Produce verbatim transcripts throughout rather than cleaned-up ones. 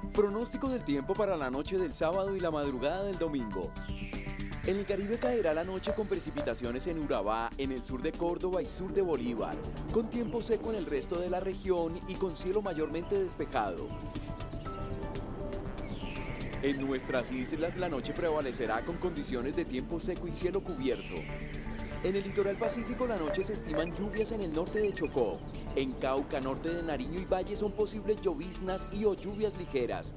Pronóstico del tiempo para la noche del sábado y la madrugada del domingo. En el Caribe caerá la noche con precipitaciones en Urabá, en el sur de Córdoba y sur de Bolívar, con tiempo seco en el resto de la región y con cielo mayormente despejado. En nuestras islas la noche prevalecerá con condiciones de tiempo seco y cielo cubierto. En el litoral pacífico la noche se estiman lluvias en el norte de Chocó. En Cauca, norte de Nariño y Valle son posibles lloviznas y o lluvias ligeras.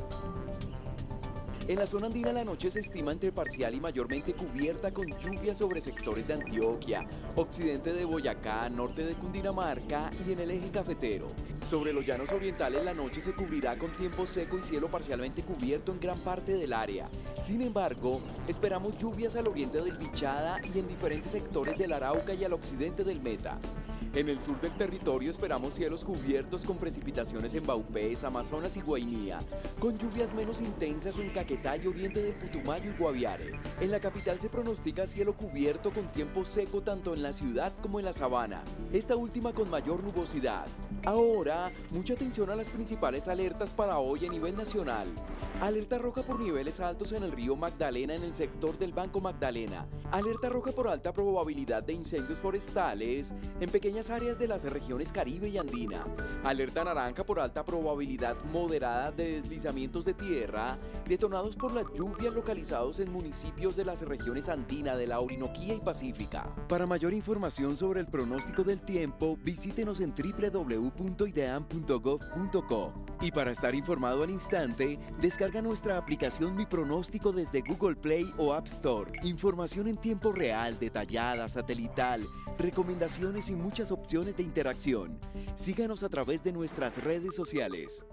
En la zona andina la noche se estima entre parcial y mayormente cubierta con lluvias sobre sectores de Antioquia, occidente de Boyacá, norte de Cundinamarca y en el eje cafetero. Sobre los llanos orientales la noche se cubrirá con tiempo seco y cielo parcialmente cubierto en gran parte del área. Sin embargo, esperamos lluvias al oriente del Bichada y en diferentes sectores del Arauca y al occidente del Meta. En el sur del territorio esperamos cielos cubiertos con precipitaciones en Vaupés, Amazonas y Guainía, con lluvias menos intensas en Caquetá y oriente del Putumayo y Guaviare. En la capital se pronostica cielo cubierto con tiempo seco tanto en la ciudad como en la sabana, esta última con mayor nubosidad. Ahora, mucha atención a las principales alertas para hoy a nivel nacional. Alerta roja por niveles altos en el río Magdalena en el sector del Banco Magdalena. Alerta roja por alta probabilidad de incendios forestales en pequeñas áreas de las regiones Caribe y Andina. Alerta naranja por alta probabilidad moderada de deslizamientos de tierra detonados por las lluvias localizados en municipios de las regiones Andina, de la Orinoquía y Pacífica. Para mayor información sobre el pronóstico del tiempo, visítenos en w w w punto ideam punto gov punto co. Y para estar informado al instante, descarga nuestra aplicación Mi Pronóstico desde Google Play o App Store. Información en tiempo real, detallada, satelital, recomendaciones y muchas opciones de interacción. Síganos a través de nuestras redes sociales.